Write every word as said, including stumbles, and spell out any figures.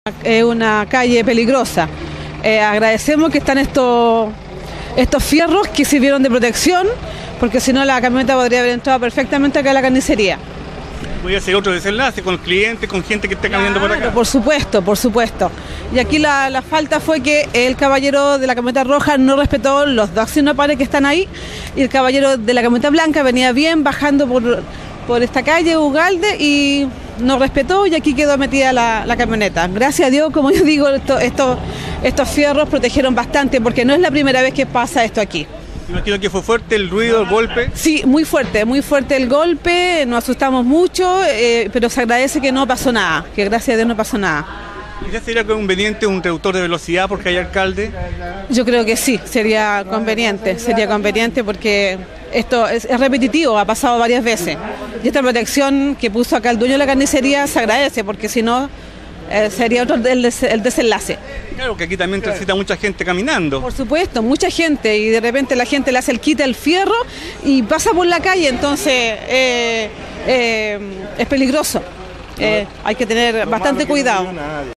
Es una calle peligrosa. Eh, agradecemos que están estos, estos fierros que sirvieron de protección, porque si no la camioneta podría haber entrado perfectamente acá a la carnicería. Podría ser otro desenlace con clientes, con gente que esté caminando Claro, por acá. por supuesto, por supuesto. Y aquí la, la falta fue que el caballero de la camioneta roja no respetó los dos signos pares que están ahí, y el caballero de la camioneta blanca venía bien bajando por, por esta calle Ugalde y no respetó, y aquí quedó metida la, la camioneta. Gracias a Dios, como yo digo, esto, esto, estos fierros protegieron bastante, porque no es la primera vez que pasa esto aquí. Me imagino que fue fuerte el ruido, el golpe. Sí, muy fuerte, muy fuerte el golpe, nos asustamos mucho, eh, pero se agradece que no pasó nada, que gracias a Dios no pasó nada. ¿Quizás sería conveniente un reductor de velocidad porque hay alcalde? Yo creo que sí, sería conveniente, sería conveniente porque esto es, es repetitivo, ha pasado varias veces. Y esta protección que puso acá el dueño de la carnicería se agradece, porque si no eh, sería otro el, des, el desenlace. Claro, que aquí también transita mucha gente caminando. Por supuesto, mucha gente, y de repente la gente le hace el quite al fierro y pasa por la calle, entonces eh, eh, es peligroso. Eh, hay que tener bastante cuidado.